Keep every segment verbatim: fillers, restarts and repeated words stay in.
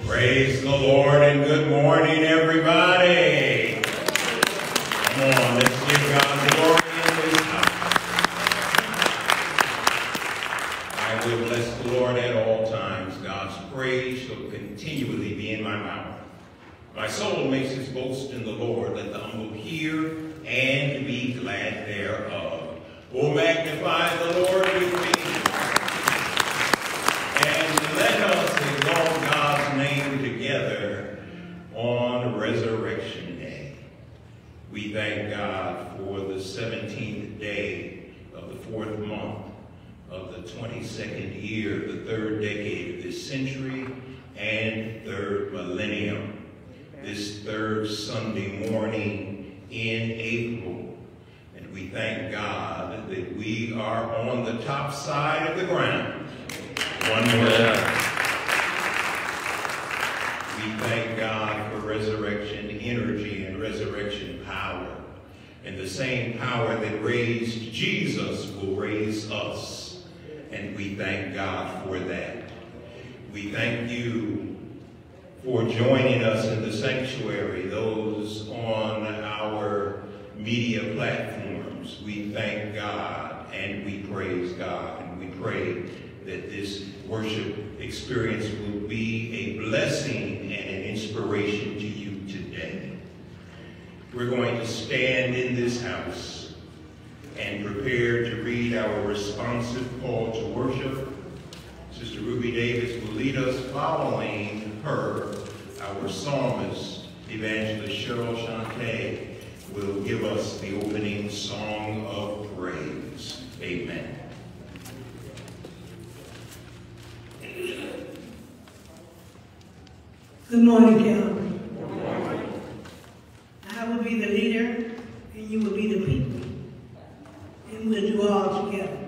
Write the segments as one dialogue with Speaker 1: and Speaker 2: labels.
Speaker 1: Praise the Lord and good morning, everybody. Come on, let's give God glory in this house. I will bless the Lord at all times. God's praise shall continually be in my mouth. My soul makes its boast in the Lord. Let the humble hear and be glad thereof. Oh, magnify the Lord with me. And let us exalt God's name together on Resurrection Day. We thank God for the seventeenth day of the fourth month of the twenty-second year, the third decade of this century and third millennium. This third Sunday morning in April. And we thank God that we are on the top side of the ground. One more time. We thank God for resurrection energy and resurrection power. And the same power that raised Jesus will raise us. And we thank God for that. We thank you for joining us in the sanctuary, those on our media platforms. We thank God and we praise God, and we pray that this worship experience will be a blessing and an inspiration to you today. We're going to stand in this house and prepare to read our responsive call to worship. Sister Ruby Davis will lead us. Following her, our psalmist, Evangelist Cheryl Shante, will give us the opening song of praise. Amen.
Speaker 2: Good morning, Calvary. Good morning. I will be the leader, and you will be the people, and we'll do all together.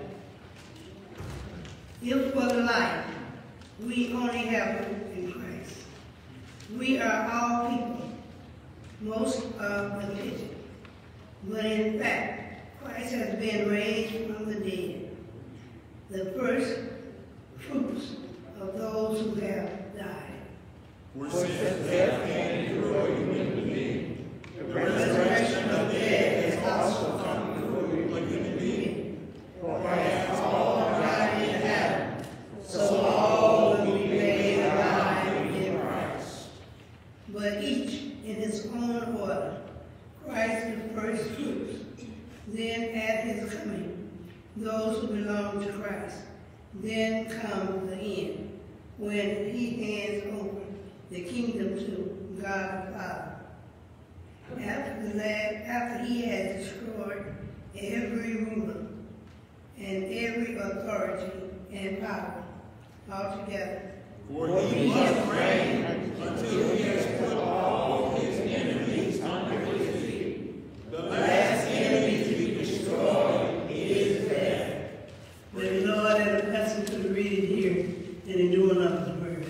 Speaker 2: If for the life we only have hope in Christ, we are all people, most of the pigeon. But in fact, Christ has been raised from the dead, the first fruits of those who have died.
Speaker 3: For since death can endure human being, the resurrection of the dead has also come through human being. For as all died in Adam, so all will be made alive in Christ.
Speaker 2: But each in his own order. Christ the first fruits, then at his coming, those who belong to Christ. Then comes the end, when he hands over the kingdom to God the Father. After, that, after he has destroyed every ruler and every authority and power altogether.
Speaker 3: For he must reign until he has put all his enemies under his feet. The last enemy to be destroyed is death.
Speaker 2: May the Lord add a blessing to the reading here and the doing of his word.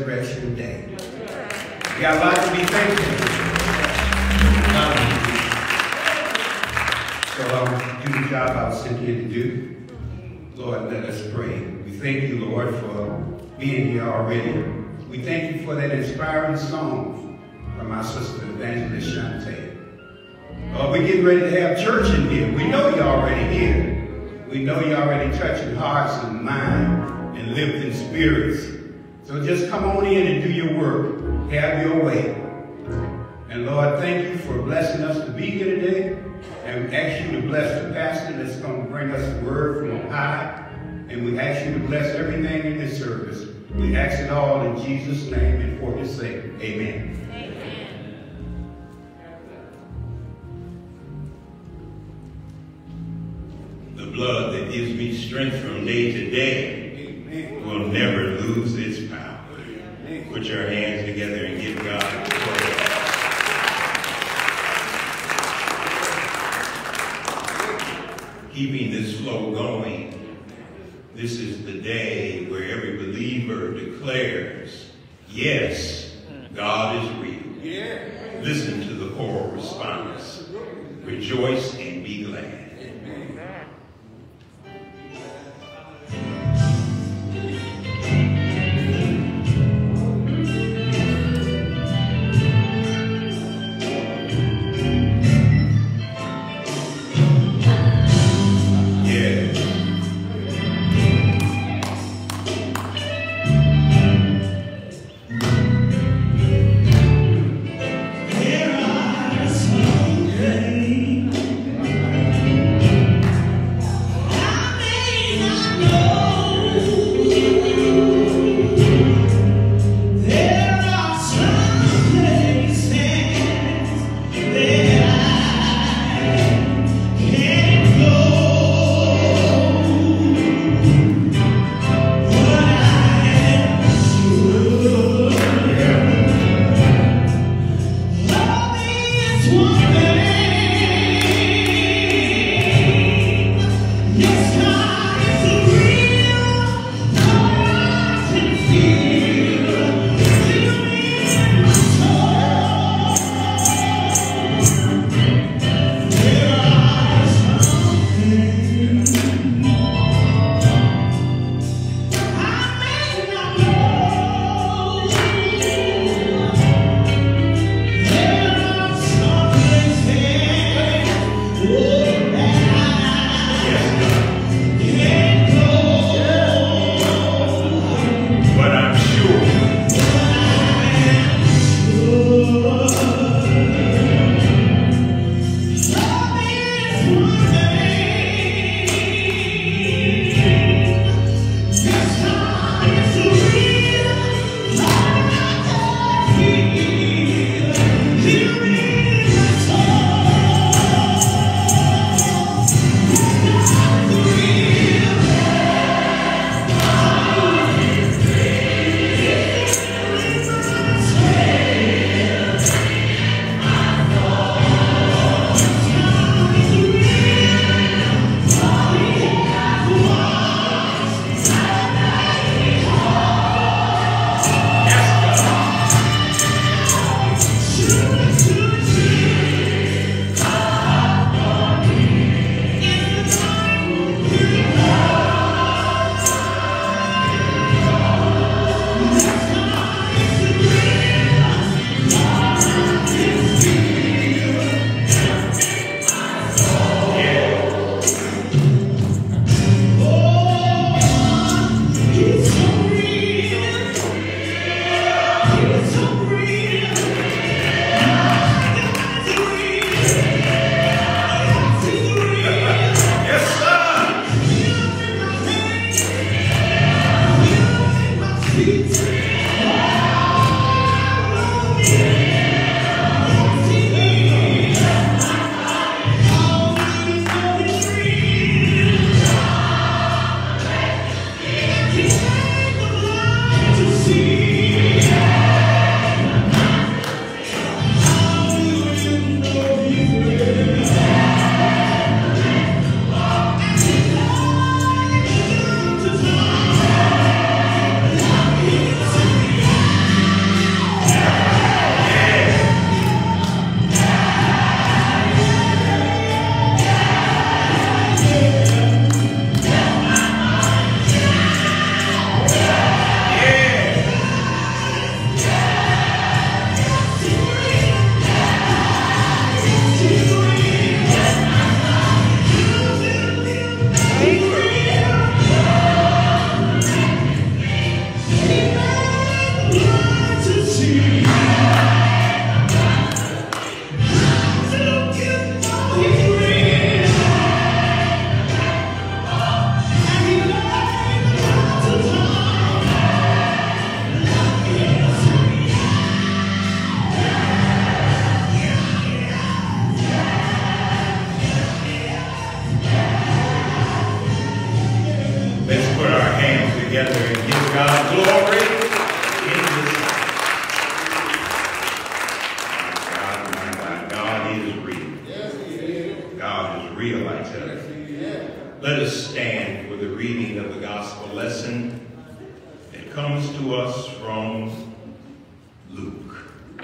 Speaker 4: resurrection day. We got a lot to be thankful for. So I'll do the job I was sent here to do. Lord, let us pray. We thank you, Lord, for being here already. We thank you for that inspiring song from our sister, Evangelist Shante. Lord, we're getting ready to have church in here. We know you're already here. We know you're already touching hearts and minds and lifting spirits. So just come on in and do your work. Have your way. And Lord, thank you for blessing us to be here today. And we ask you to bless the pastor that's going to bring us the word from on high. And we ask you to bless everything in this service. We ask it all in Jesus' name and for his sake. Amen.
Speaker 1: The blood that gives me strength from day to day will never lose its power. Put your hands together and give God praise. Keeping this flow going, this is the day where every believer declares, yes, God is real. Listen to the choral response. Rejoice and be glad.
Speaker 5: There are some days
Speaker 1: lesson that comes to us from Luke.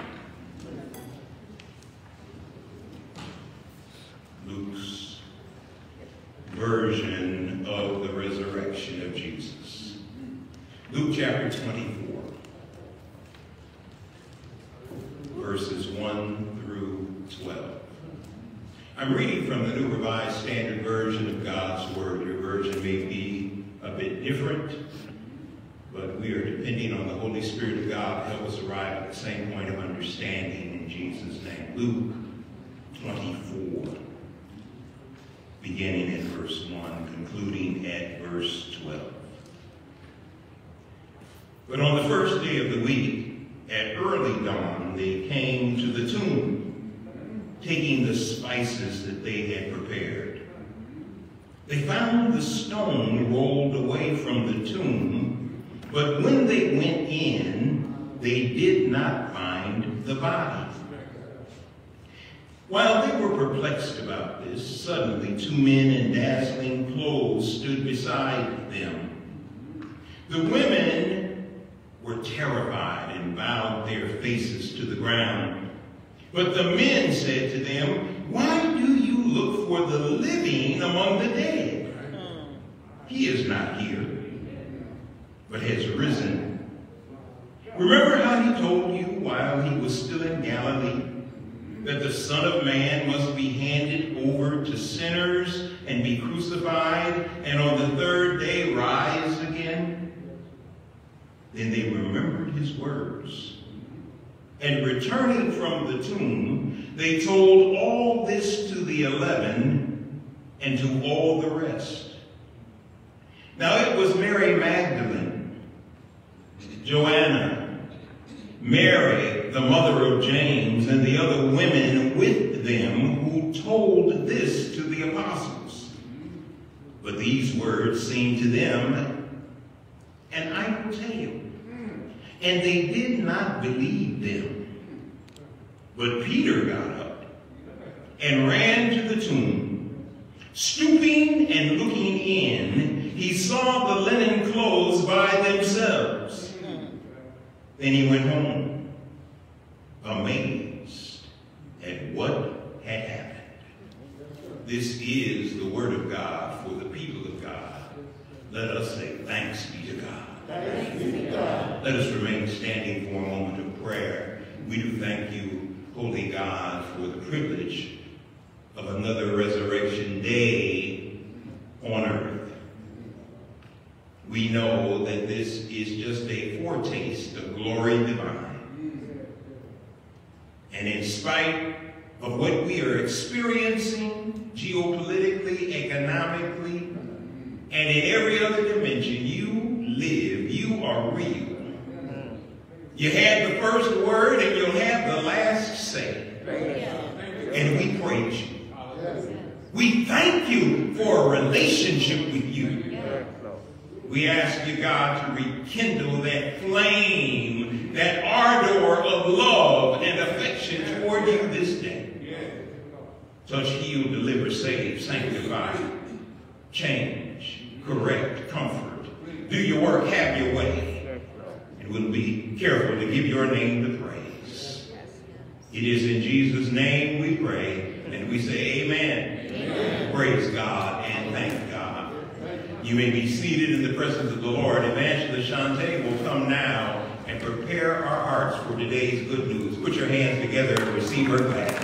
Speaker 1: Luke's version of the resurrection of Jesus. Luke chapter twenty-four, verses one through twelve. I'm reading from the New Revised Standard Version of God's Word. Your version may be a bit different, but we are depending on the Holy Spirit of God to help us arrive at the same point of understanding in Jesus' name. Luke twenty-four, beginning at verse one, concluding at verse twelve. But on the first day of the week, at early dawn, they came to the tomb, taking the spices that they had prepared. They found the stone rolled away from the tomb, but when they went in, they did not find the body. While they were perplexed about this, suddenly two men in dazzling clothes stood beside them. The women were terrified and bowed their faces to the ground. But the men said to them, "Why do you look for the living among the dead? He is not here, but has risen. Remember how he told you while he was still in Galilee that the Son of Man must be handed over to sinners and be crucified, and on the third day rise again?" Then they remembered his words. And returning from the tomb, they told all this to the eleven and to all the rest. Now it was Mary Magdalene, Joanna, Mary, the mother of James, and the other women with them who told this to the apostles. But these words seemed to them an idle tale, and they did not believe them. But Peter got up and ran to the tomb. Stooping and looking in, he saw the linen clothes by themselves. Then he went home, amazed at what had happened. This is the word of God for the people of God. Let us say thanks be to God.
Speaker 3: Thanks be to God.
Speaker 1: Let us remain standing for a moment of prayer. We do thank you, Holy God, for the privilege of another resurrection day on earth. We know that this is just a foretaste of glory divine. And in spite of what we are experiencing geopolitically, economically, and in every other dimension, you live, you are real. You had the first word and you'll have the last say. And we praise you. We thank you for a relationship with you. We ask you, God, to rekindle that flame, that ardor of love and affection toward you this day. Touch, heal, deliver, save, sanctify, change, correct, comfort. Do your work, have your way. And we'll be careful to give your name the praise. It is in Jesus' name we pray, and we say amen. Amen. Praise God and thank God. You may be seated in the presence of the Lord. Evangelist Shante will come now and prepare our hearts for today's good news. Put your hands together and receive her gladly.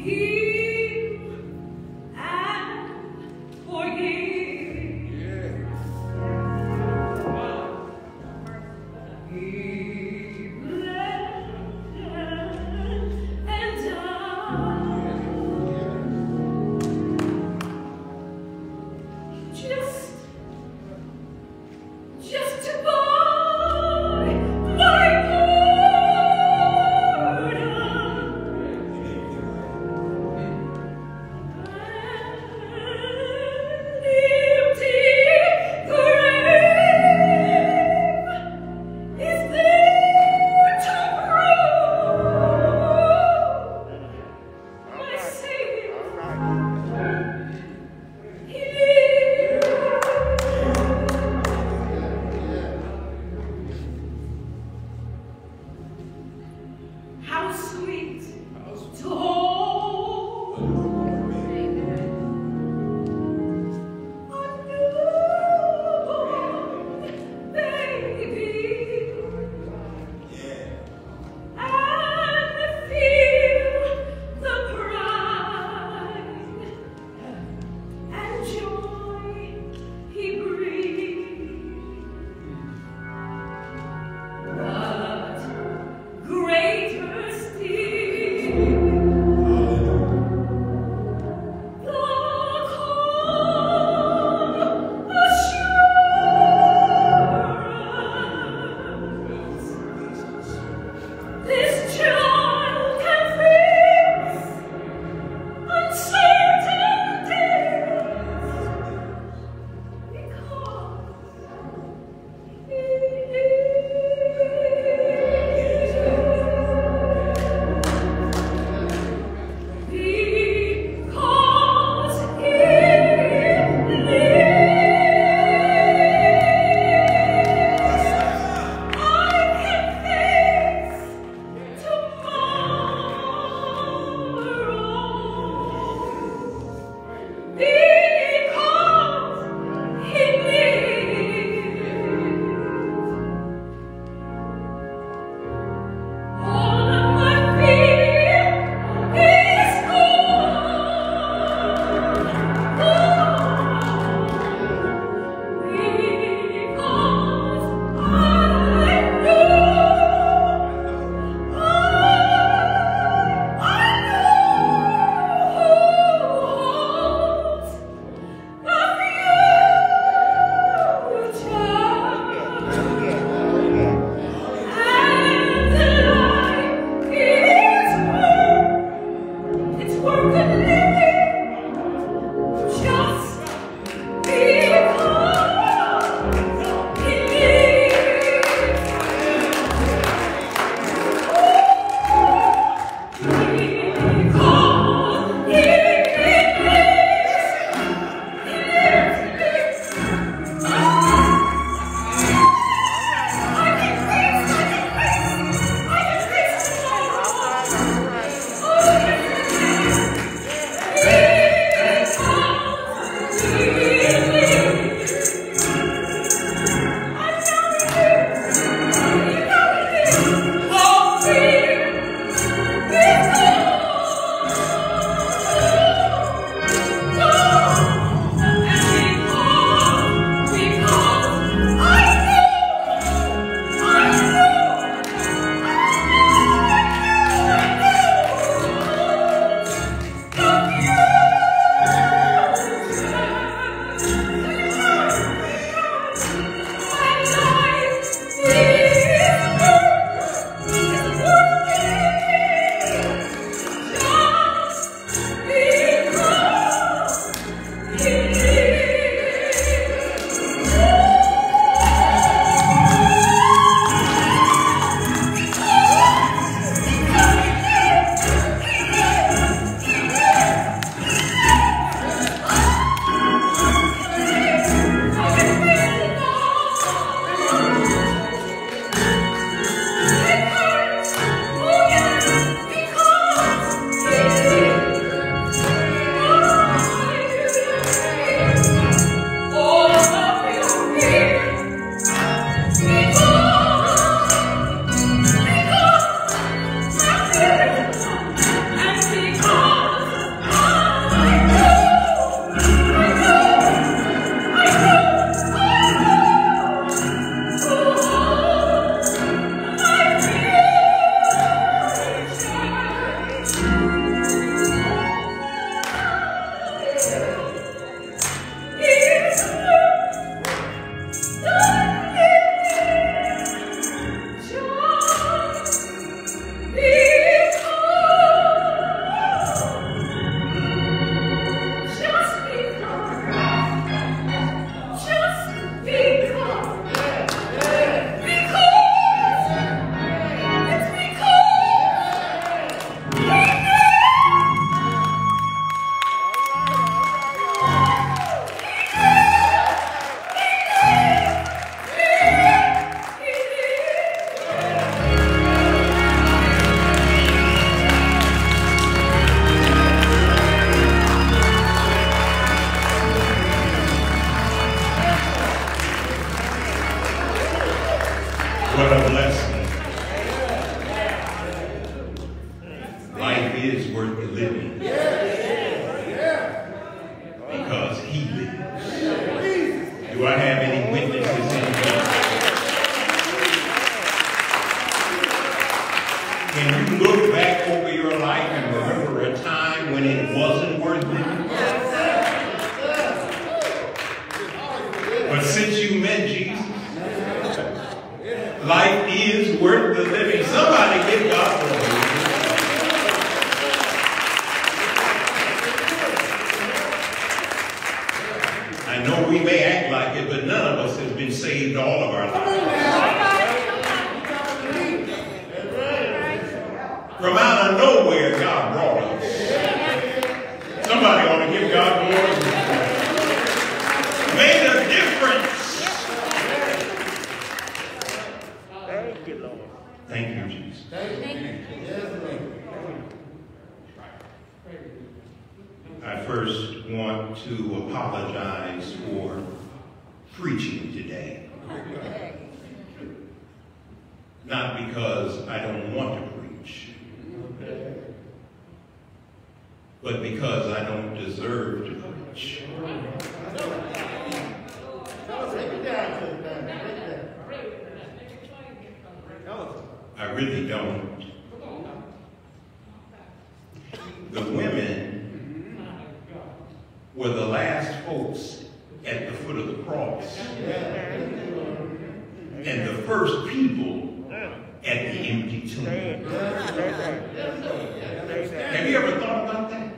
Speaker 5: Greater still.
Speaker 1: life is worth the living. Because he lives. Do I have any witnesses in here? Can you look back over your life and remember a time when it wasn't worth living? But since you met Jesus, life is worth the living. Somebody give God glory. I know we may act like it, but none of us has been saved all of our lives. From out of nowhere, God brought us. Somebody ought to give God glory. Made a difference.
Speaker 3: Thank you, Lord.
Speaker 1: Thank you, Jesus.
Speaker 3: Thank you.
Speaker 1: I first want to apologize for preaching today. Not because I don't want to preach, but because I don't deserve to preach. I really don't. The women were the last folks at the foot of the cross. And the first people at the empty tomb. Have you ever thought about that?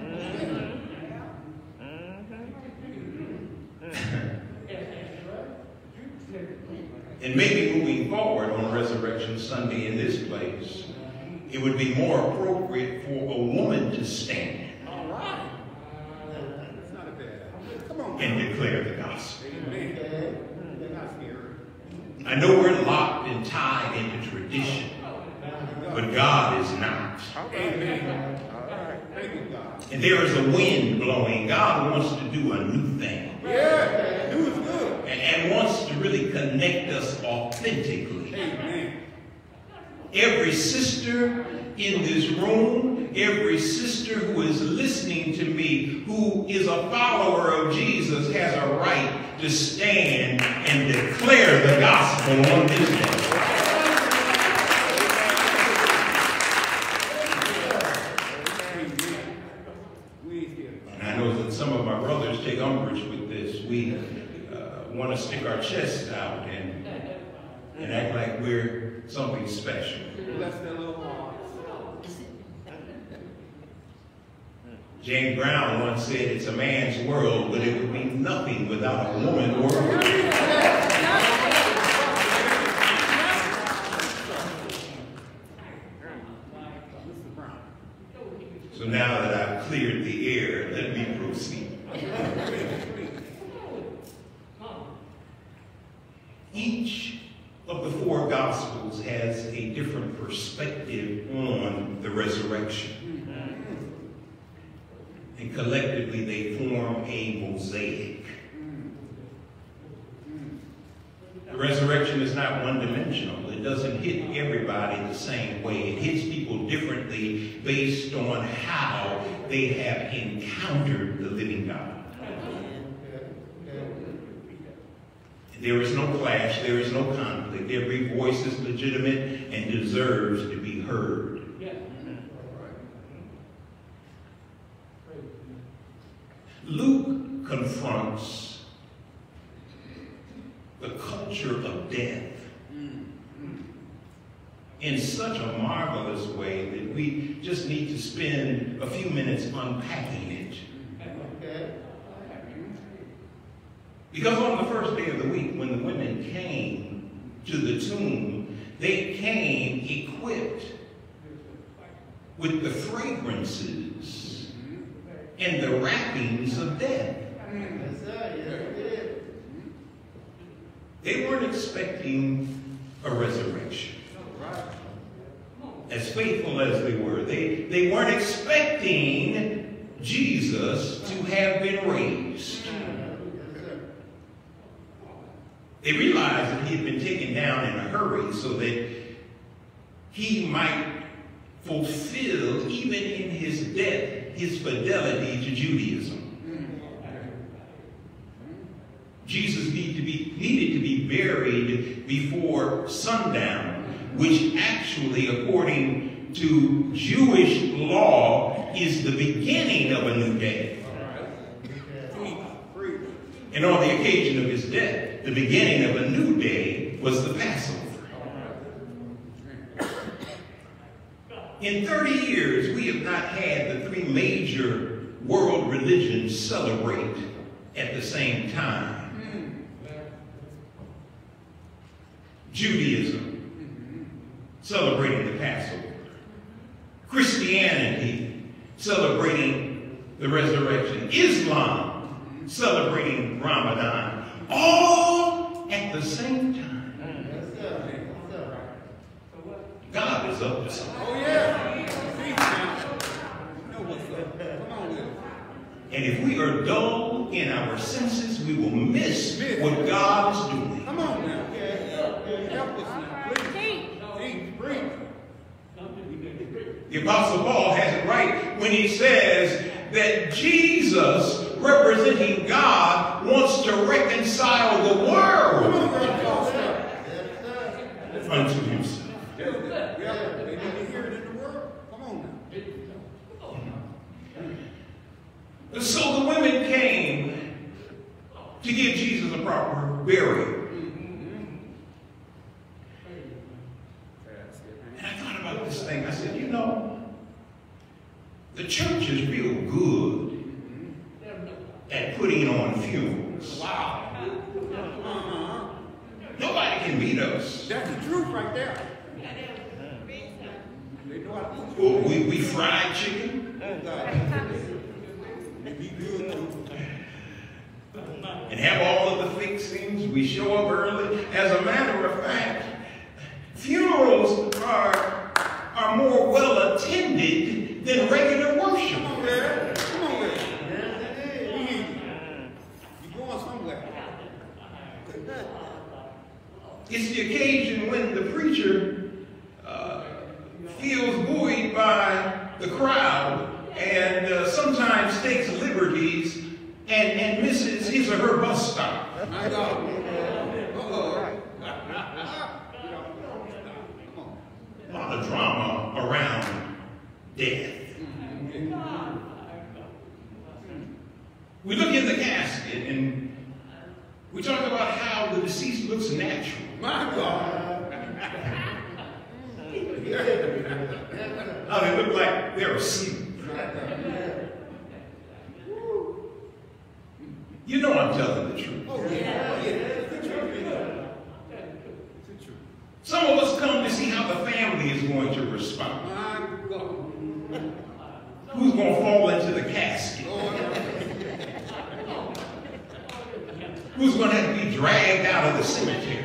Speaker 1: And maybe moving forward on Resurrection Sunday in this place, it would be more appropriate for a woman to stand and declare the gospel. I know we're locked and tied into tradition, but God is not. And there is a wind blowing. God wants to do a new thing. And, and wants to really connect us authentically. Every sister in this room, every sister who is listening to me, who is a follower of Jesus, has a right to stand and declare the gospel on this day. And I know that some of my brothers take umbrage with this. We uh, want to stick our chests out and, and act like we're something special. James Brown once said, it's a man's world, but it would be nothing without a woman world. So now that I've cleared the air, let me proceed. Each of the four Gospels has a different perspective on the resurrection. And collectively they form a mosaic. The resurrection is not one-dimensional. It doesn't hit everybody the same way. It hits people differently based on how they have encountered the living God. There is no clash. There is no conflict. Every voice is legitimate and deserves to be heard. Luke confronts the culture of death in such a marvelous way that we just need to spend a few minutes unpacking it. Because on the first day of the week, when the women came to the tomb, they came equipped with the fragrances and the wrappings of death. They weren't expecting a resurrection. As faithful as they were, they, they weren't expecting Jesus to have been raised. They realized that he had been taken down in a hurry so that he might fulfilled, even in his death, his fidelity to Judaism. Jesus needed to be, needed to be buried before sundown, which actually, according to Jewish law, is the beginning of a new day. And on the occasion of his death, the beginning of a new day was the Passover. In thirty years, we have not had the three major world religions celebrate at the same time. Judaism, celebrating the Passover. Christianity, celebrating the resurrection. Islam, celebrating Ramadan. All at the same time. God is up to something.
Speaker 3: Oh, yeah.
Speaker 1: And if we are dull in our senses, we will miss what God is doing.
Speaker 3: Come on now. Help us now, please. Please, breathe.
Speaker 1: The Apostle Paul has it right when he says that Jesus, representing God, wants to reconcile the world unto himself.
Speaker 3: Yeah, they need to hear it in the world. Come on now.
Speaker 1: So the women came to give Jesus a proper burial. And I thought about this thing. I said, you know, the church is real good at putting on funerals.
Speaker 3: Wow. Uh-huh.
Speaker 1: Nobody can beat us.
Speaker 3: That's the truth right there. They know how to do
Speaker 1: Well, we, we fried chicken
Speaker 3: it. Be good too.
Speaker 1: and have all of the fixings. We show up early. As a matter of fact, funerals are, are more well attended than regular worship.
Speaker 3: Come on, man. Come on, man. You're going somewhere.
Speaker 1: It's the occasion when the preacher uh, feels buoyed by the crowd and uh, sometimes takes liberties and, and misses his or her bus stop.
Speaker 3: My God. Uh-oh.
Speaker 1: A lot of drama around death. We look in the casket and we talk about how the deceased looks natural.
Speaker 3: My God.
Speaker 1: How they look like they're asleep. You know I'm telling the truth.
Speaker 3: Oh, yeah. It's the truth. It's the truth.
Speaker 1: Some of us come to see how the family is going to respond.
Speaker 3: My God.
Speaker 1: Who's going to fall into the casket? Who's going to have to be dragged out of the cemetery?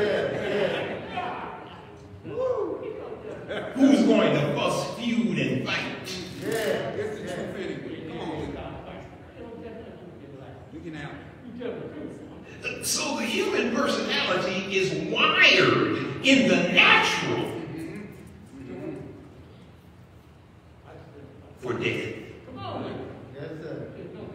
Speaker 1: Who's going to fuss, feud, and fight?
Speaker 3: Yeah, it's the truth anyway. Come on. We can have it.
Speaker 1: So the human personality is wired in the natural for death.
Speaker 3: Yes, sir.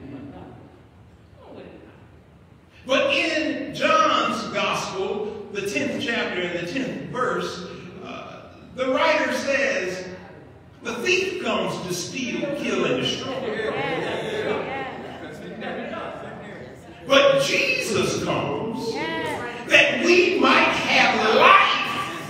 Speaker 1: But in John's Gospel, the tenth chapter and the tenth verse, uh, the writer says, the thief comes to steal, kill, and destroy. But Jesus comes that we might have life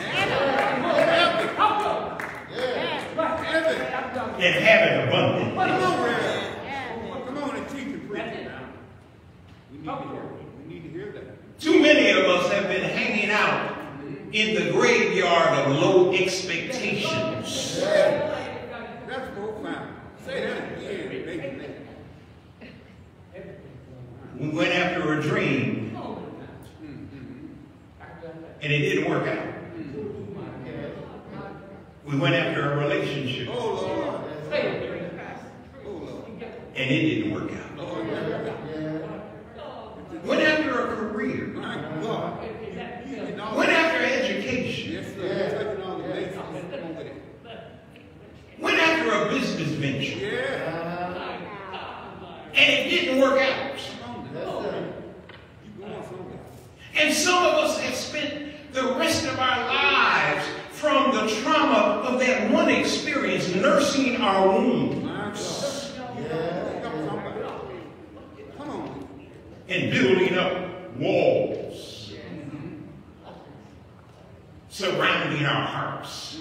Speaker 1: and have it abundantly.
Speaker 3: Come on, man. Come on and teach and preach it now. We need to hear it. We need to hear that.
Speaker 1: Too many of us have been hanging out in the graveyard of low expectations.
Speaker 3: That's profound. Say that again, baby.
Speaker 1: We went after a dream, and it didn't work out. We went after a relationship,
Speaker 3: Oh, Lord. Oh, Lord.
Speaker 1: and it didn't work out.
Speaker 3: Lord, yeah.
Speaker 1: Went after a career,
Speaker 3: My God. You know,
Speaker 1: went after education,
Speaker 3: yes, sir. You're touching all the bases. Come on with it.
Speaker 1: for a business venture.
Speaker 3: Yeah.
Speaker 1: And it didn't work out. And some of us have spent the rest of our lives from the trauma of that one experience nursing our wounds and building up walls surrounding our hearts.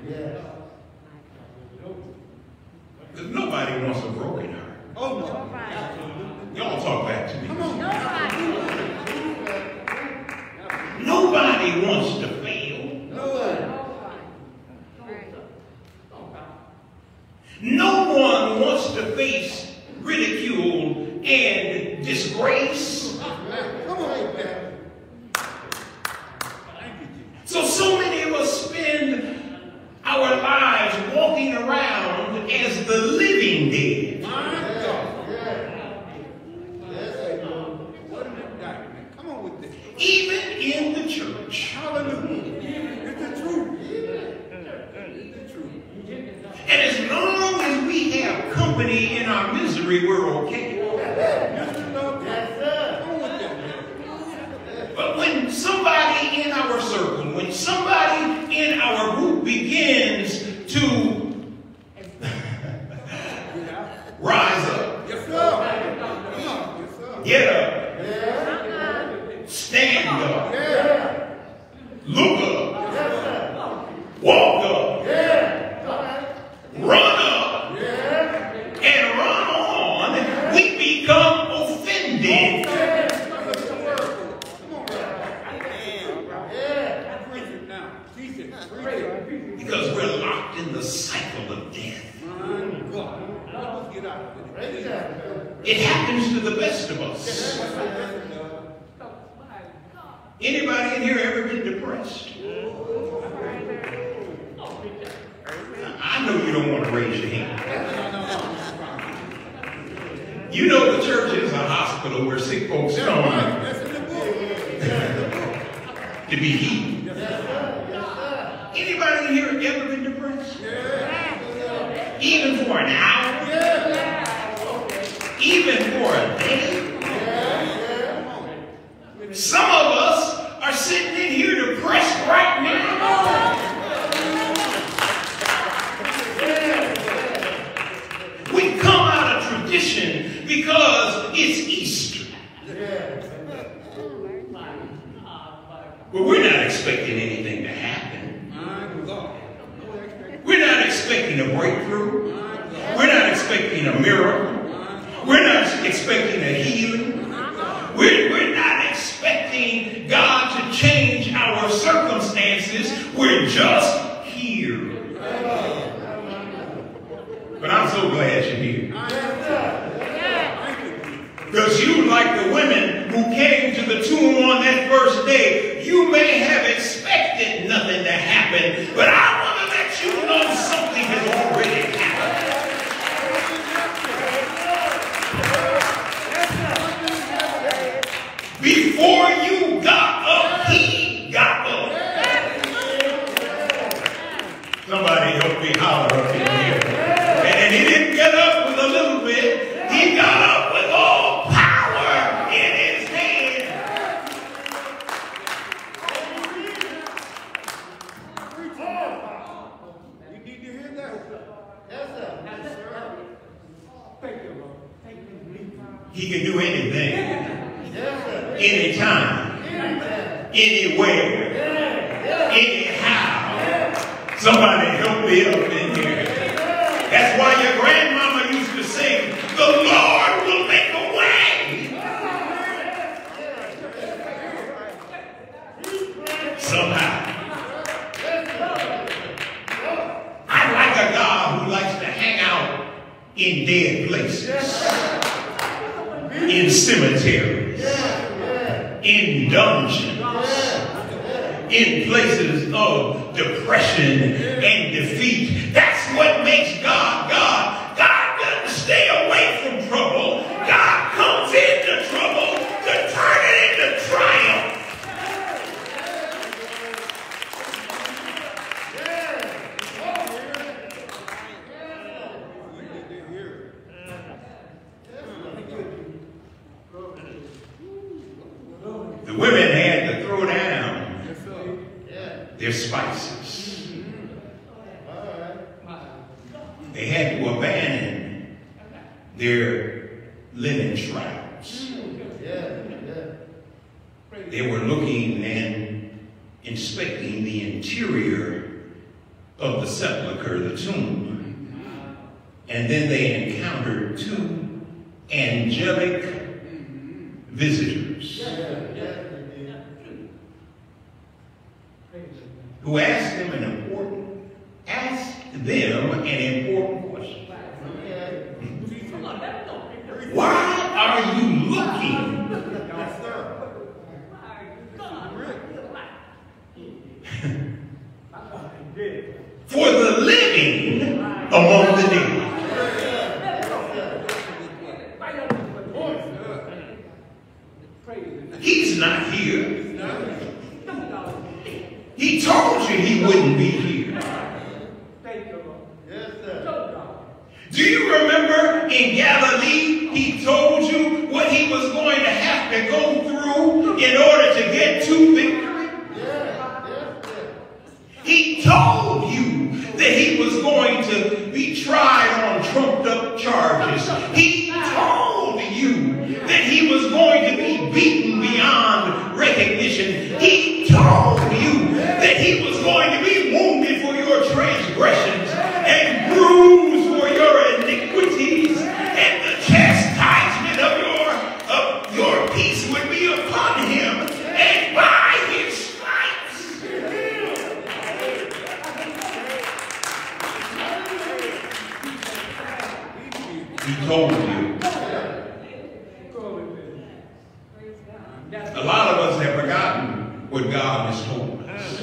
Speaker 1: Because nobody wants a broken heart.
Speaker 3: Oh, no.
Speaker 1: Y'all talk back to me.
Speaker 3: Come on.
Speaker 1: Nobody wants to fail. No one wants to face ridicule and disgrace.
Speaker 3: Come on.
Speaker 1: So, so many of us spend our lives walking around as the living dead. Even in the church.
Speaker 3: Hallelujah. It's the truth. It's the truth.
Speaker 1: And as long as we have company in our misery, we're okay. But when somebody in our circle, when somebody in our group begins to rise up,
Speaker 3: Yes, sir.
Speaker 1: get up, stand up, look up, walk up, run up, and run on, we become offended. Because we're locked in the cycle of death. It happens to the best of us. Anybody in here ever been depressed? I know you don't want to raise your hand. You know the church is a hospital where sick folks come to be healed. Anybody in here ever been depressed? Even for an hour? Even for a day? Some of us are sitting in here depressed right now. We come out of tradition because it's Easter. But we're not expecting anything to happen. We're not expecting a breakthrough. We're not expecting a miracle. We're not expecting a healing. We're, we're not expecting God to change our circumstances. We're just here. But I'm so glad you're here. Because you, like the women who came to the tomb on that first day, you may have expected nothing to happen, but I want to let you know something has already happened. Before you got up, he got up. Somebody help me holler up in here. And he didn't get up with a little bit. He got up with all power in his hand.
Speaker 3: You need to hear that? Yes, sir. Yes, sir. Thank you, Lord. Thank you.
Speaker 1: He can do anything,
Speaker 3: Yes, sir.
Speaker 1: anytime,
Speaker 3: Yes,
Speaker 1: anywhere, anyhow. Somebody help me up in here. That's why your grandmama used to sing, "The Lord will make a way." Somehow. I like a God who likes to hang out in dead places, in cemeteries, in dungeons, in places of depression and defeat. That's what makes God God. God doesn't stay away from trouble. God comes into trouble to turn it into triumph. their spices. They had to abandon their linen shrouds. They were looking and inspecting the interior of the sepulcher, the tomb. And then they encountered two angelic visitors who asked them an important, asked them an important question. Why are you looking for the living among the dead? He's not here. He told you he wouldn't be here. Do you remember in Galilee, he told you what he was going to have to go through in order to get to victory? He told you that he was going to be tried on trumped up charges. He told you that he was going to be beaten beyond recognition. He told you that he was going to be wounded for your transgressions and bruised for your iniquities, and the chastisement of your, of your peace would be upon him, and by his stripes he told you. A lot of us have forgotten what God has told us.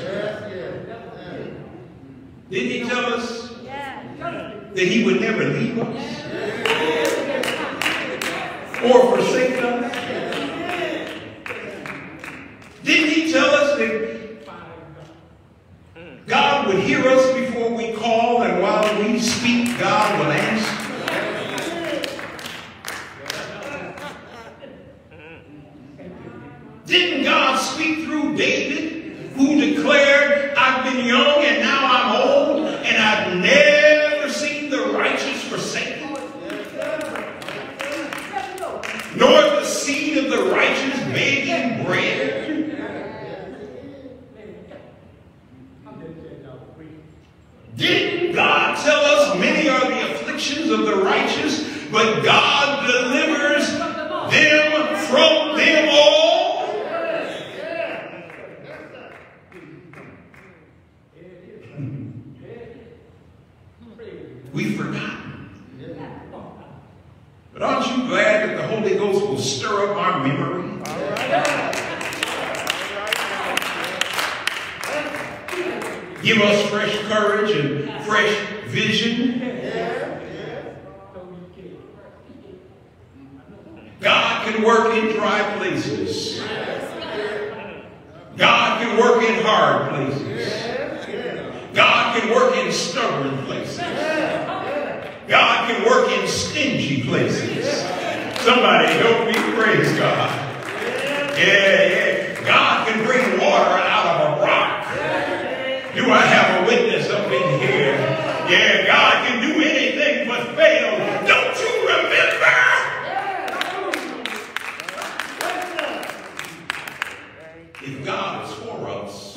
Speaker 1: Didn't he tell us that he would never leave us or forsake us? Didn't he tell us that God would hear us before we call, and while we speak, God will answer? Didn't God speak through David, who declared, I've been young and now I'm old, and I've never seen the righteous forsaken, nor the seed of the righteous begging bread? Didn't God tell us many are the afflictions of the righteous, but God delivers them from them all? We've forgotten. But aren't you glad that the Holy Ghost will stir up our memory? Give us fresh courage and fresh vision. God can work in dry places. God can work in hard places. God can work in stubborn places. God can work in stingy places. Somebody help me, praise God. Yeah, yeah. God can bring water out of a rock. Do I have a witness up in here? Yeah, God can do anything but fail. Don't you remember? If God is for us,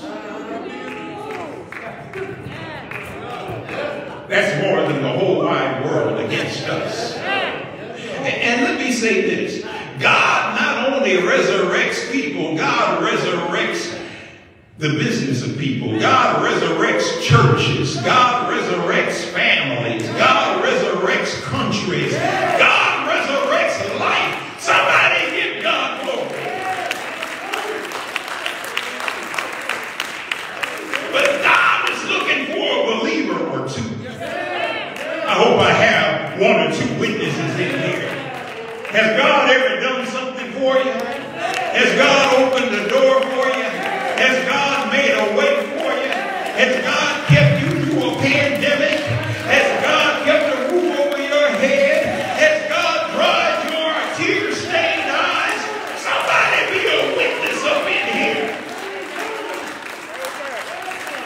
Speaker 1: that's more than the whole wide world against us. And let me say this. God not only resurrects people, God resurrects the business of people. God resurrects churches. God resurrects families. God resurrects countries. God resurrects life. Somebody give God glory. But God is looking for a believer or two. I hope I have one or two witnesses in here. Has God ever done something for you? Has God opened the door for you? Has God made a way for you? Has God kept you through a pandemic? Has God kept a roof over your head? Has God dried your tear-stained eyes? Somebody be a witness up in here.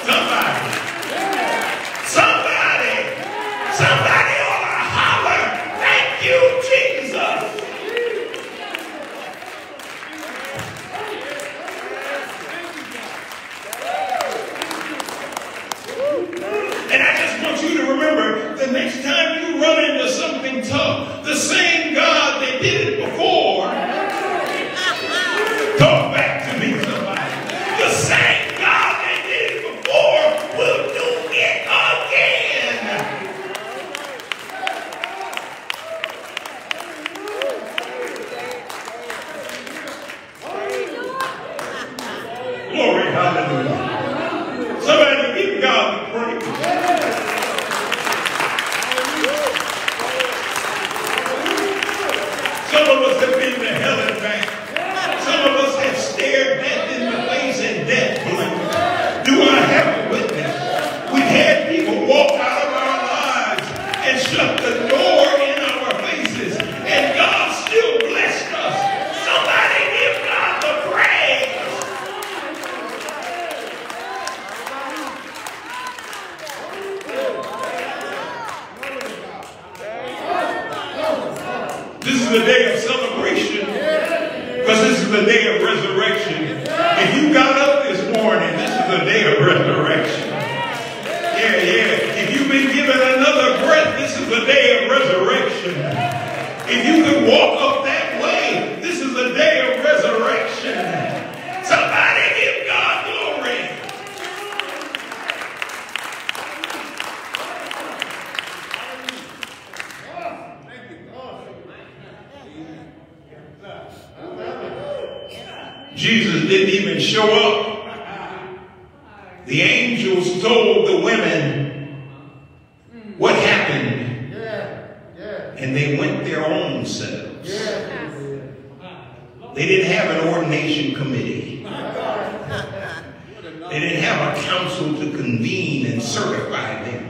Speaker 1: Somebody. Somebody. Somebody ought to holler, thank you, Jesus. And I just want you to remember, the next time you run into something tough, the same God that did it before, talk back to me, somebody. The same God that did it before will do it again. Glory, hallelujah. Somebody give God the praise. Some of us have been to hell and back. Some of us have stared death in the face and death blinked. Do I have a witness? We've had people walk out of our lives and shut the door in our faces, and God still blessed us. Somebody give God the praise. This is the day of celebration, because this is the day of resurrection. If you got up this morning, this is the day of resurrection. Yeah, yeah. If you've been given another breath, this is the day of resurrection. If you could walk up that way, this is the day of resurrection. Somebody give God glory. Jesus didn't even show up. The angels told the women what happened, and they went their own selves. They didn't have an ordination committee. They didn't have a council to convene and certify them.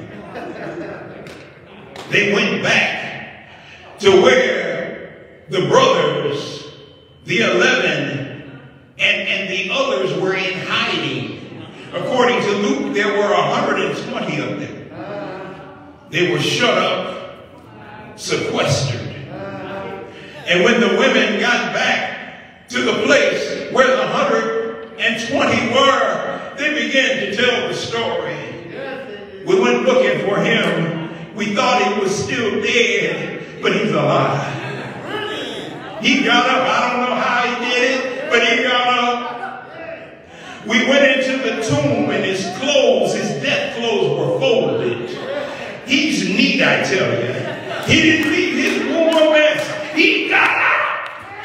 Speaker 1: They went back to where the brothers, the eleven, And, and the others were in hiding. According to Luke, there were one hundred twenty of them. They were shut up, sequestered. And when the women got back to the place where the one hundred twenty were, they began to tell the story. We went looking for him. We thought he was still dead, but he's alive. He got up. I don't know how he did it, but he got up. We went into the tomb, and his clothes, his death clothes were folded. He's neat, I tell you. He didn't leave his warm mess. He got up.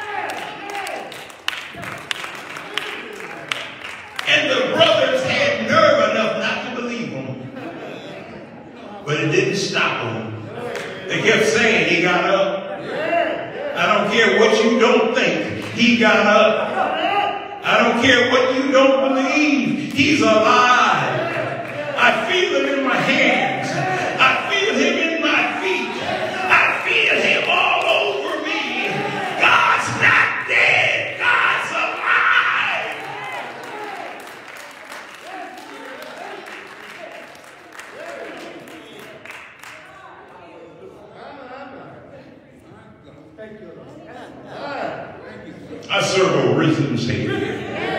Speaker 1: And the brothers had nerve enough not to believe him. But it didn't stop them. They kept saying he got up. I don't care what you don't think. He got up. I don't care what you don't believe. He's alive. I feel him in my hands. I feel him in my feet. I feel him all over me. God's not dead. God's alive. I serve a risen Savior.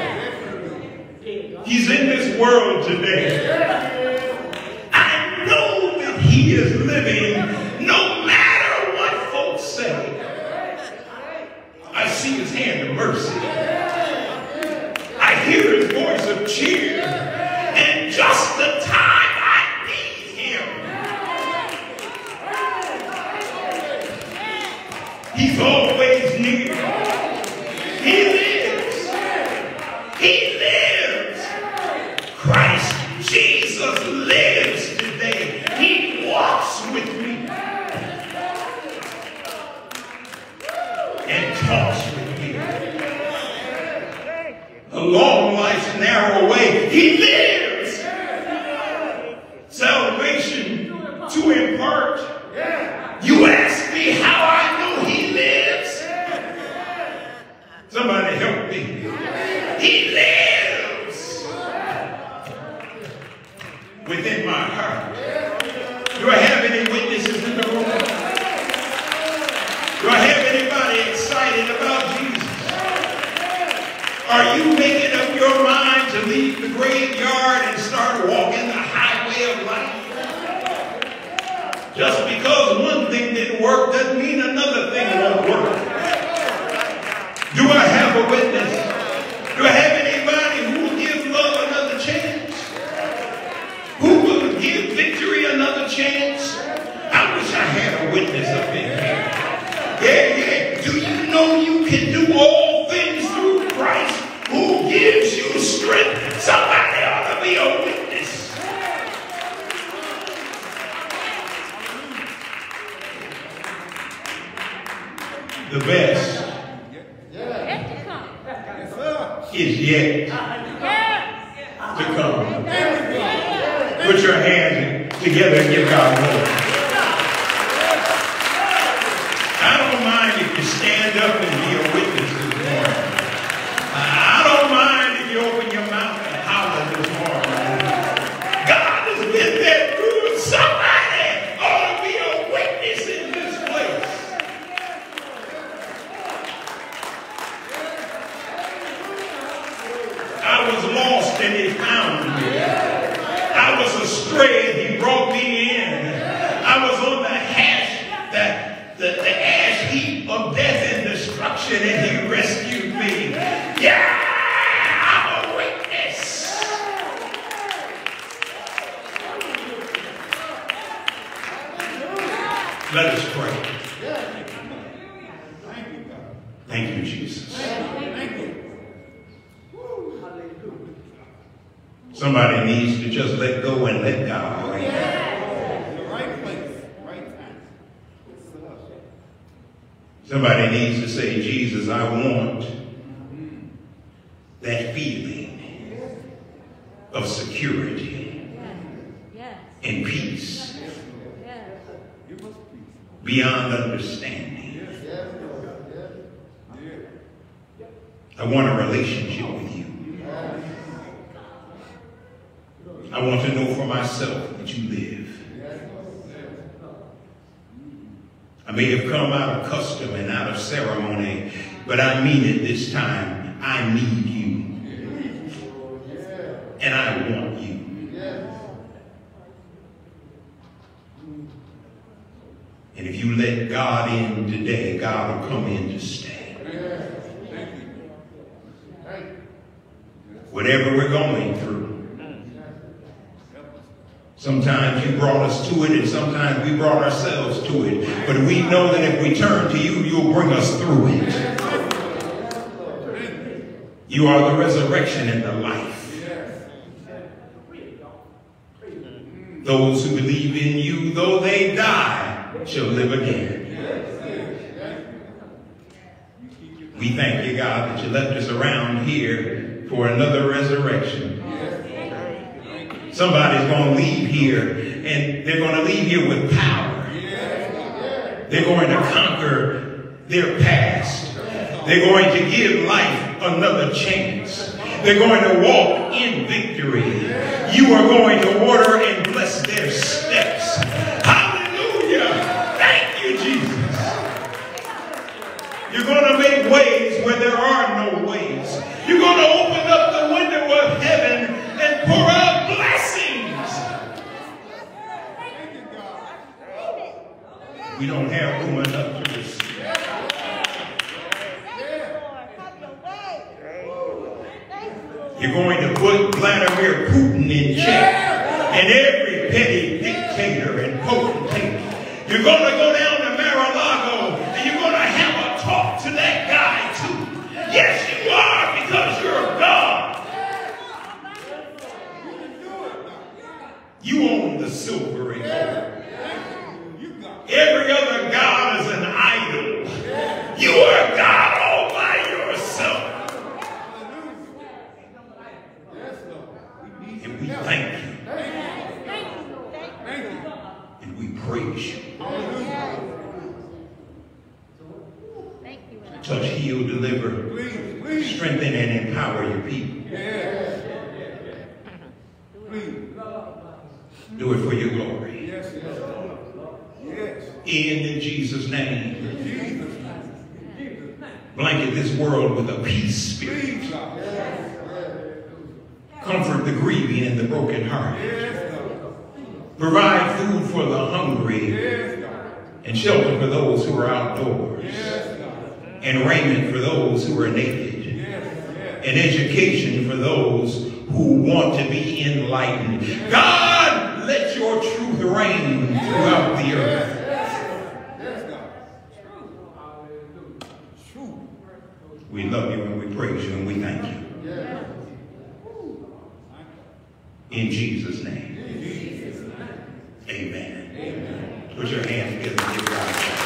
Speaker 1: He's in this world today. I know that he is living no matter what folks say. I see his hand of mercy. I hear his voice of cheer. And just the time I need him, he's always near. He lives. He lives. Christ Jesus lives today. He walks with me and talks with me. Along life's narrow way, he lives. Salvation to impart. You ask me how I know he lives. Somebody help me. He lives. within my heart. Do I have any witnesses in the room? Do I have anybody excited about Jesus? Are you making up your mind to leave the graveyard and start walking the highway of life? Just because one thing didn't work doesn't mean another thing won't work. Do I have a witness? Do I have anybody who will give love another chance? Who will give victory another chance? I wish I had a witness up in here. Yeah, yeah. Do you know you can do all things through Christ who gives you strength? Somebody ought to be a witness. The best is yet to come. Put your hands together and give God glory. I don't mind if you stand up and be a witness this morning. I don't mind if you open your mouth and holler this morning. God has been there through it. Somebody ought to be a witness in this place. I was lost and he found me. I was astray and he brought me in. I was on the hash, the, the, the ash heap of death and destruction and he rescued me. Yeah, I'm a witness. Let us pray. Thank you, Jesus. Somebody needs to just let go and let God. Right?
Speaker 3: The right place, right time.
Speaker 1: Somebody needs to say, Jesus, I want that feeling of security and peace beyond understanding. I want a relationship with you. I want to know for myself that you live. I may have come out of custom and out of ceremony, but I mean it this time. I need you. And I want you. And if you let God in today, God will come in to stay. Whatever we're going through. Sometimes you brought us to it, and sometimes we brought ourselves to it. But we know that if we turn to you, you'll bring us through it. You are the resurrection and the life. Those who believe in you, though they die, shall live again. We thank you, God, that you left us around here for another resurrection. Somebody's going to leave here, and they're going to leave here with power. They're going to conquer their past. They're going to give life another chance. They're going to walk in victory. You are going to order and bless their steps. Hallelujah. Thank you, Jesus. You're going to make ways where there are no ways. You're going to open up the window of heaven and pour out blessings. We don't have room enough to receive. You're going to put Vladimir Putin in check and every petty dictator and potentate. You're going to go down to Mar-a-Lago and you're going to have a talk to that guy too. Yes, you are, because you're God. You own the silver and gold. Every other God is an idol. You are God all by yourself. And we thank you. And we praise you. Touch, heal, deliver, strengthen, and empower your people. Do it for your glory.
Speaker 3: Yes, yes. Yes.
Speaker 1: In Jesus' name. Blanket this world with a peace spirit. Comfort the grieving and the brokenhearted. Provide food for the hungry and shelter for those who are outdoors. And raiment for those who are naked. And education for those who want to be enlightened. God, let your truth reign throughout the earth. We love you and we praise you and we thank you. In Jesus' name. Amen. Amen. Put your hands together and give God thanks.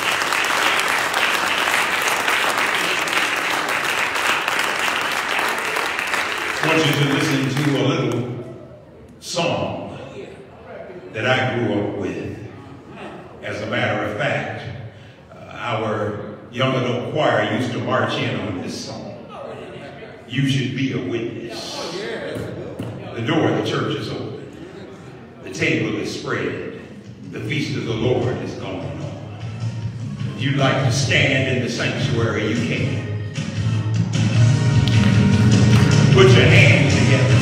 Speaker 1: I want you to listen to a little song that I grew up with. As a matter of fact, uh, our young adult choir used to march in on this song. You should be a witness. The door of the church is open. The table is spread. The feast of the Lord is going on. If you'd like to stand in the sanctuary, you can. Put your hands together.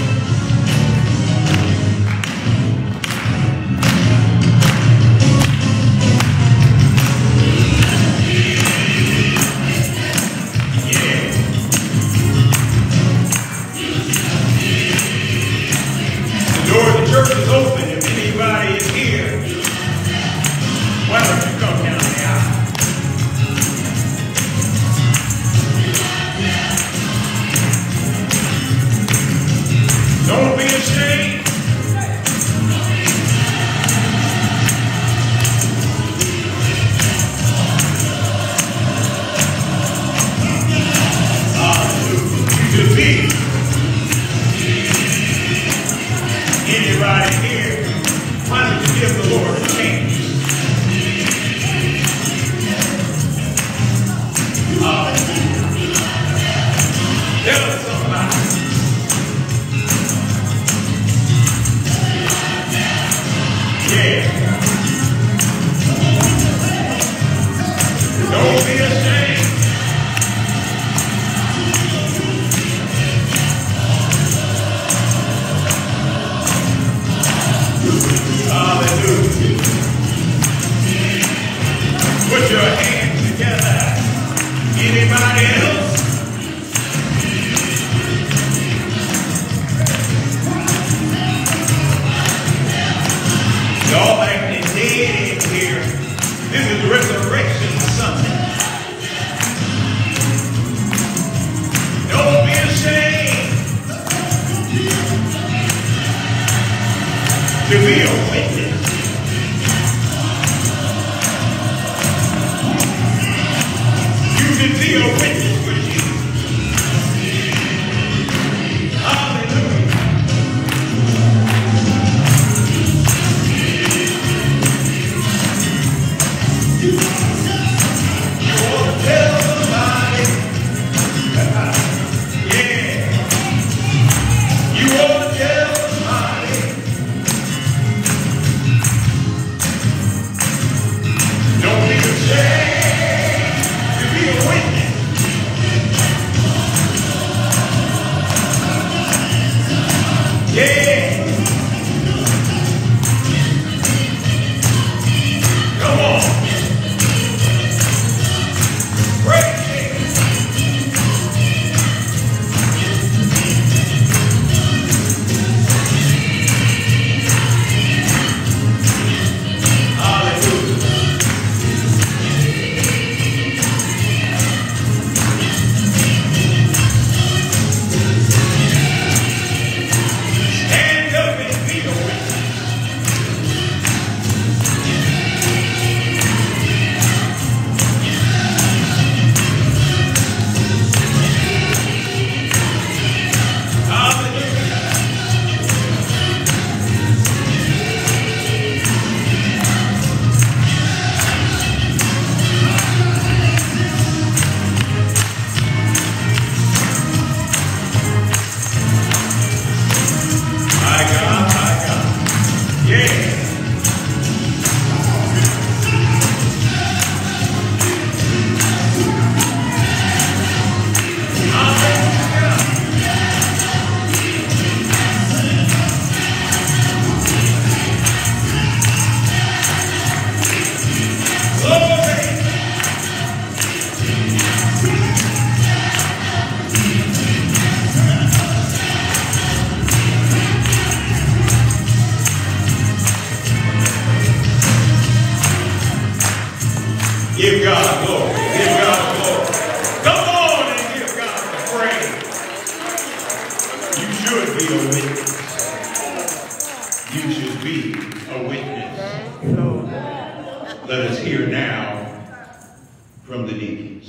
Speaker 1: Give God glory. Give God glory. Come on and give God the praise. You should be a witness. You should be a witness. Let us hear now from the deacons.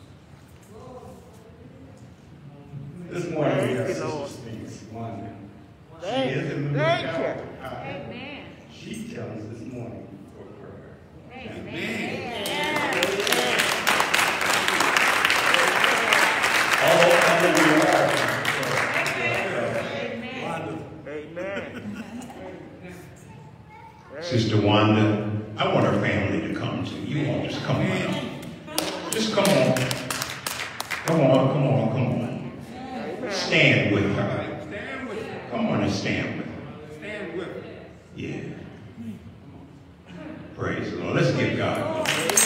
Speaker 4: This morning we have Sister Sphinx, Wanda. She is in the
Speaker 3: Thank
Speaker 4: middle.
Speaker 3: you.
Speaker 5: Amen.
Speaker 4: She tells us this morning for prayer. All under the
Speaker 3: Amen.
Speaker 1: Sister Wanda, I want our family to come to you. You all just come on. Just come on. Come on, come on, come on. Stand with her. Come on and stand with her.
Speaker 4: Stand with her.
Speaker 1: Yeah. Praise the Lord. Let's give God glory.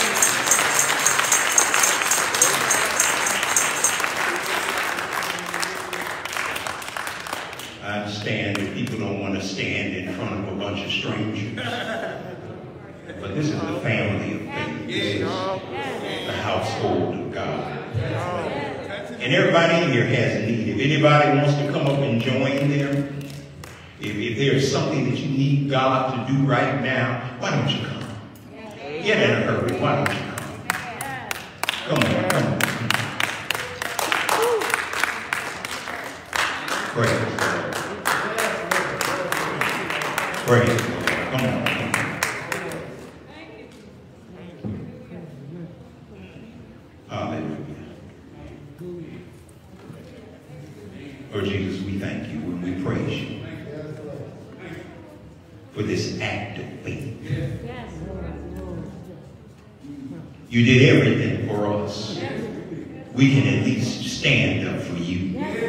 Speaker 1: I understand that people don't want to stand in front of a bunch of strangers. But this is the family of faith. This is the household of God. And everybody in here has a need. If anybody wants to come up and join them, if, if there's something that you need God to do right now, why don't you come? Get in a hurry. Why don't you come? Come on, come on. Praise the Lord. Praise the Lord. Come on, come on. Hallelujah. Lord Jesus, we thank you and we praise you for this act of faith. You did everything for us. We can at least stand up for you.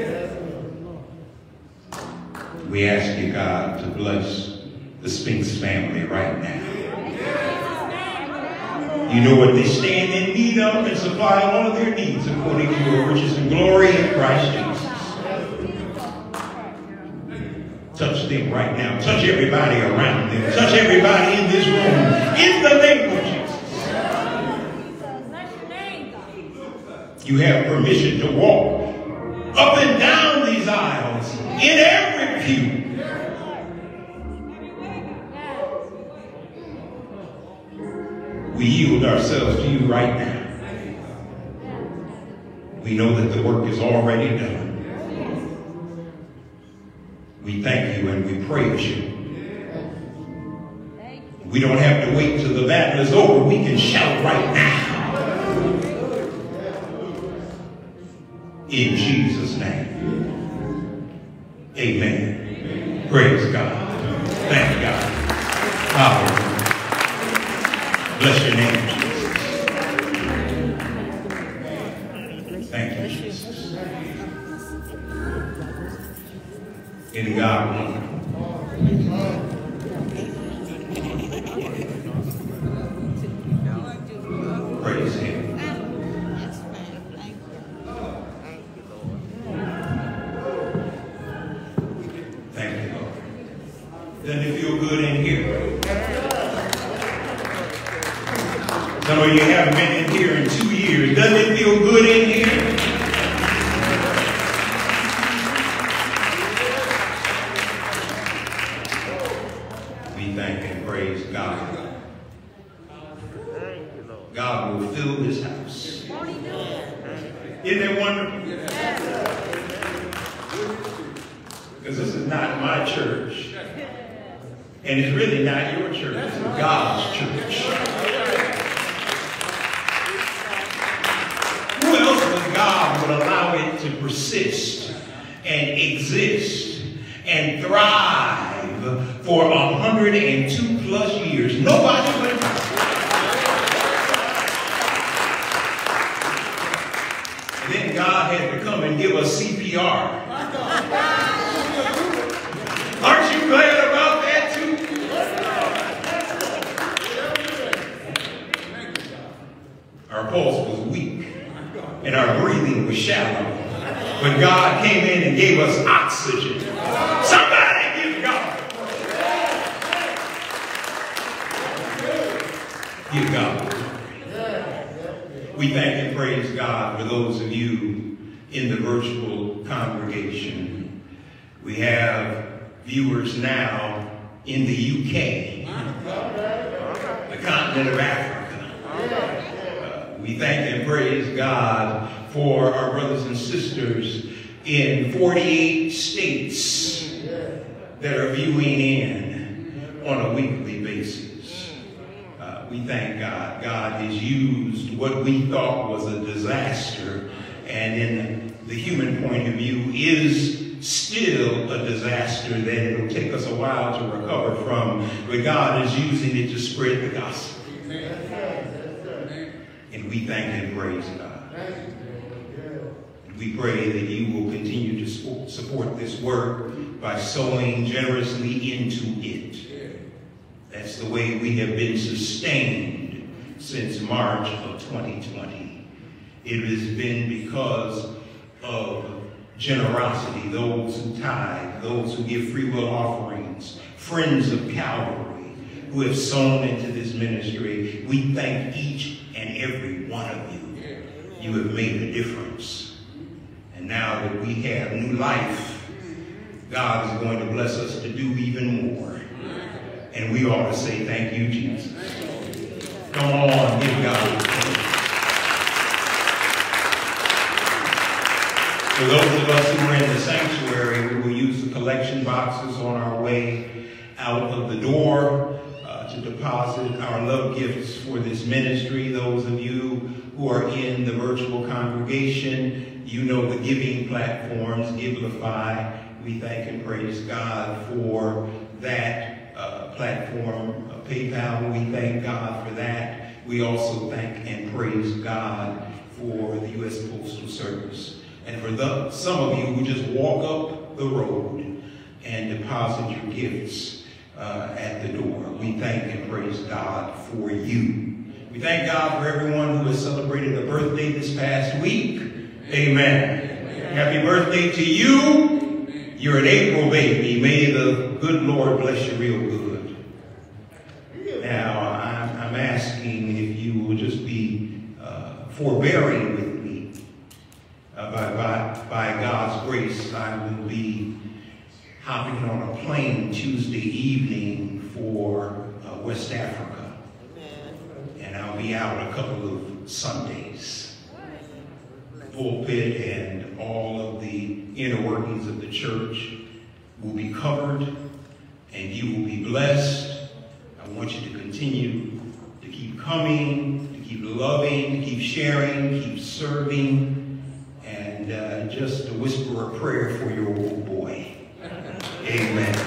Speaker 1: We ask you, God, to bless the Sphinx family right now. You know what they stand in need of and supply all of their needs according to your riches and glory in Christ Jesus. Touch them right now. Touch everybody around them. Touch everybody in this room. In the name of Jesus. You have permission to walk up and down these aisles in every pew. We yield ourselves to you right now. We know that the work is already done. We thank you and we praise you. We don't have to wait till the battle is over. We can shout right now. In Jesus' name. Amen. Praise God. Thank God. Hallelujah. Bless your name, Jesus. Thank you, Jesus. In God wonderful. Praise him. Thank you, Lord. Doesn't it feel good in here? Some of you haven't been in here in two years. Doesn't it feel good in here? We thank and praise God. God will fill this house. Isn't that wonderful? Because this is not my church. And it's really not your church. It's God's church. Who else but God would allow it to persist and exist and thrive for a hundred and two plus years? Nobody but God. And then God had to come and give us C P R. Aren't you glad about that too? Our pulse was weak and our breathing was shallow. But God came in and gave us oxygen. Somebody give God. Give God. We thank and praise God for those of you in the virtual congregation. We have viewers now in the U K, the continent of Africa. Uh, we thank and praise God for our brothers and sisters in forty-eight states that are viewing in on a weekly basis. Uh, we thank God. God has used what we thought was a disaster, and in the human point of view is still a disaster that it'll take us a while to recover from, but God is using it to spread the gospel. And we thank and praise God. We pray that you will continue to support this work by sowing generously into it. That's the way we have been sustained since March of twenty twenty. It has been because of generosity, those who tithe, those who give free will offerings, friends of Calvary who have sown into this ministry. We thank each and every one of you. You have made a difference. And now that we have new life, God is going to bless us to do even more. And we ought to say thank you, Jesus. Come on, give God praise. For those of us who are in the sanctuary, we will use the collection boxes on our way out of the door uh, to deposit our love gifts for this ministry. Those of you who are in the virtual congregation, you know the giving platforms, Givelify. We thank and praise God for that uh, platform, uh, PayPal. We thank God for that. We also thank and praise God for the U S Postal Service. And for the, some of you who just walk up the road and deposit your gifts uh, at the door, we thank and praise God for you. We thank God for everyone who has celebrated a birthday this past week. Amen. Amen. Happy birthday to you. You're an April baby. May the good Lord bless you real good. Now, I'm, I'm asking if you will just be uh, forbearing with me. Uh, by, by, by God's grace, I will be hopping on a plane Tuesday evening for uh, West Africa. And I'll be out a couple of Sundays. Pulpit and all of the inner workings of the church will be covered, and you will be blessed. I want you to continue to keep coming, to keep loving, to keep sharing, keep serving, and uh, just to whisper a prayer for your old boy. Amen.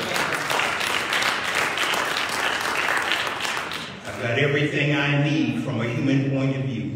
Speaker 1: I've got everything I need from a human point of view.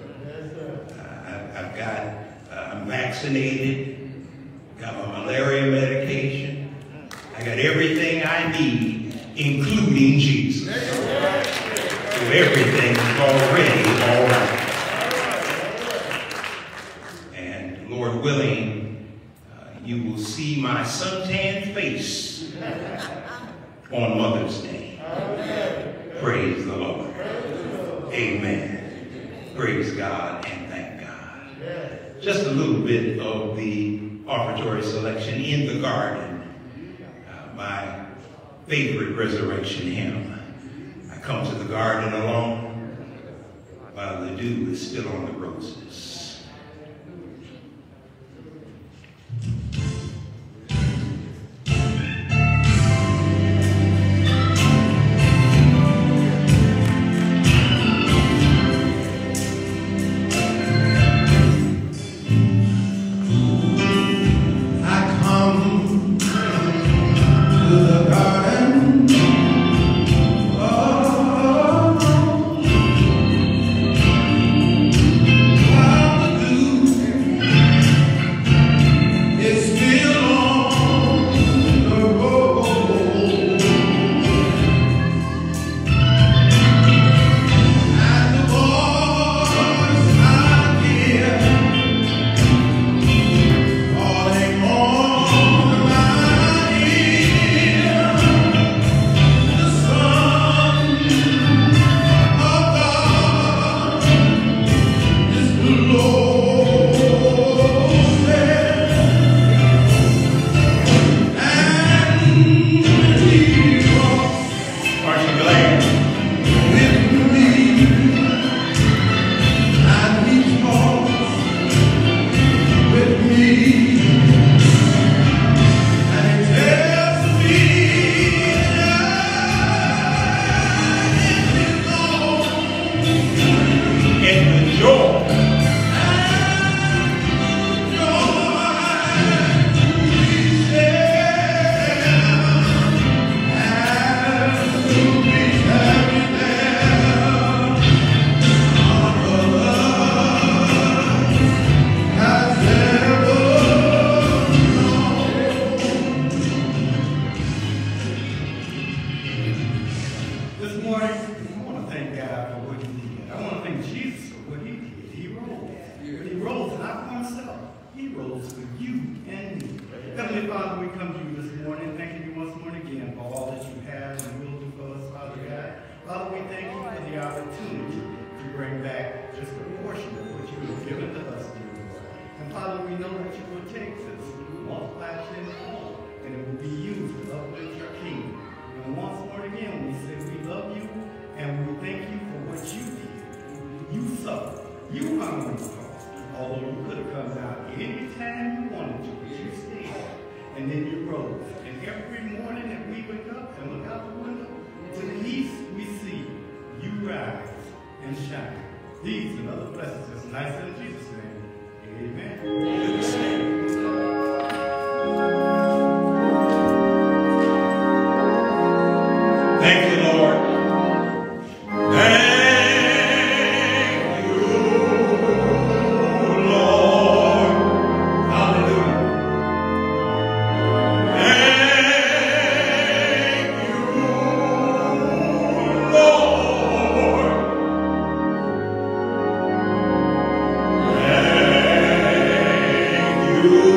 Speaker 1: I've got, uh, I'm vaccinated, got my malaria medication. I got everything I need, including Jesus. So everything is already all right. And Lord willing, uh, you will see my suntanned face on Mother's Day. Praise the Lord. Amen. Praise God and thank God. Just a little bit of the offertory selection, In the Garden, uh, my favorite resurrection hymn. I come to the garden alone while the dew is still on the roses.
Speaker 3: Oh
Speaker 2: morning.
Speaker 3: I want to thank God for what he did. I want to thank Jesus for what he did. He rose. He rose not for himself. He rose for you and me. Heavenly Father, we come to you this morning, thanking you once more again for all that you have and will do for us, Father God. Father, we thank you for the opportunity to bring back just a portion of what you have given to us, dear Lord. And Father, we know that you will take this, multiply it in all, and it will be used to uplift your kingdom. And once more again, we say we love you, and we thank you for what you did. You suffered. You hung on the cross. Although you could have come down any time you wanted to, but you stayed. And then you rose. And every morning that we wake up and look out the window, to the east we see you rise and shine. These and other blessings. It's nice in Jesus' name. Amen. Amen.
Speaker 1: Thank you, Lord. Thank you, Lord. Hallelujah. Thank you, Lord. Thank you,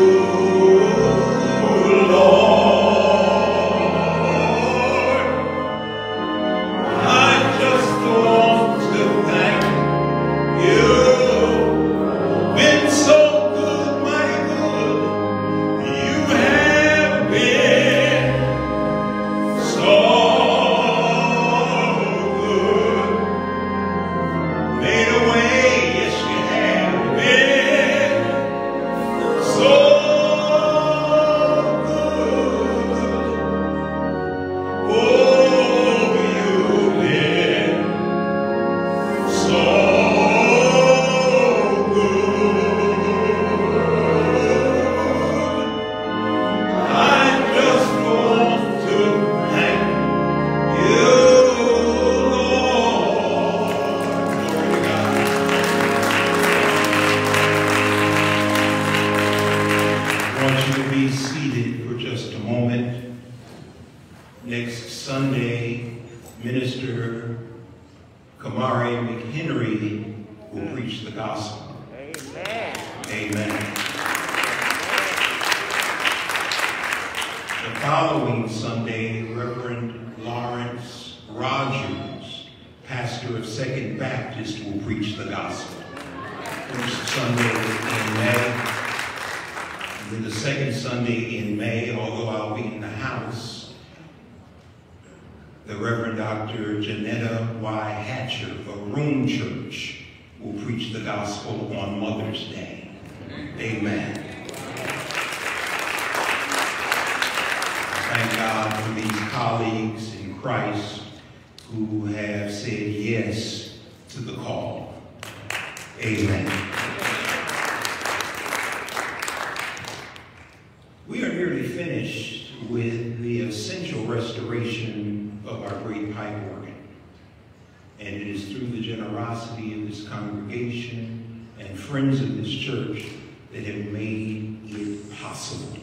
Speaker 1: friends of this church that have made it possible.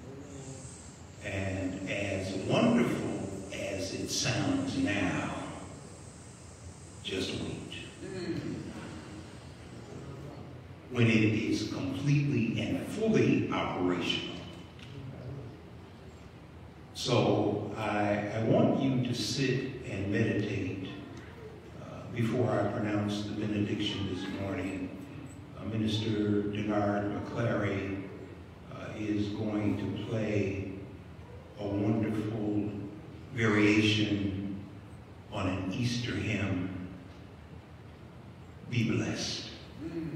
Speaker 1: And as wonderful as it sounds now, just wait. When it is completely and fully operational. So I, I want you to sit and meditate uh, before I pronounce the benediction this morning. Uh, Minister Denard McClary uh, is going to play a wonderful variation on an Easter hymn. Be blessed. Mm.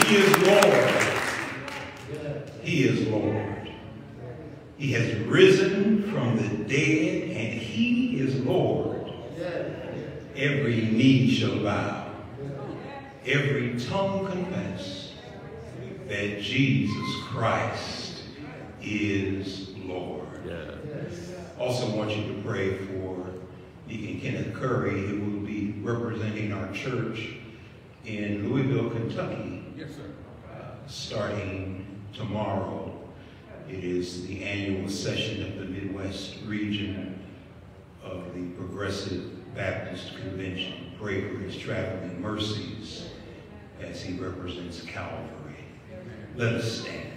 Speaker 1: he is Lord. He is Lord. He has risen from the dead, and he is Lord. Every knee shall bow. Every tongue confess that Jesus Christ is Lord. Also want you to pray for Deacon Kenneth Curry, who will be representing our church in Louisville, Kentucky,
Speaker 5: Yes, sir.
Speaker 1: uh, starting tomorrow. It is the annual session of the Midwest region of the Progressive Baptist Convention. Pray for his traveling mercies as he represents Calvary. Let us stand.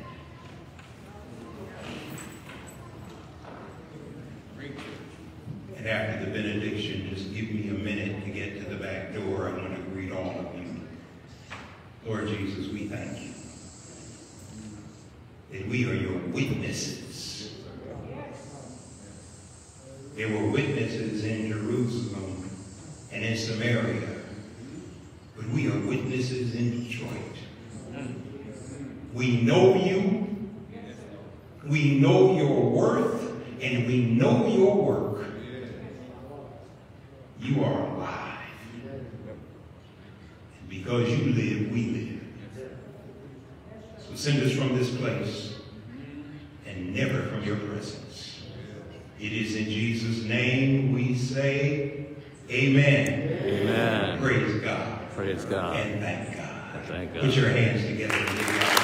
Speaker 1: And after the benediction, just give me a minute to get to the back door. I want to greet all of you. Lord Jesus, we thank you that we are your witnesses. There were witnesses in Jerusalem and in Samaria, but we are witnesses in Detroit. We know you, we know your worth, and we know your work. You are alive. And because you live, we live. So send us from this place and never from your presence. It is in Jesus' name we say amen.
Speaker 6: Amen.
Speaker 1: Praise God.
Speaker 6: Praise God.
Speaker 1: And thank God.
Speaker 6: Thank God.
Speaker 1: Put your hands together and give God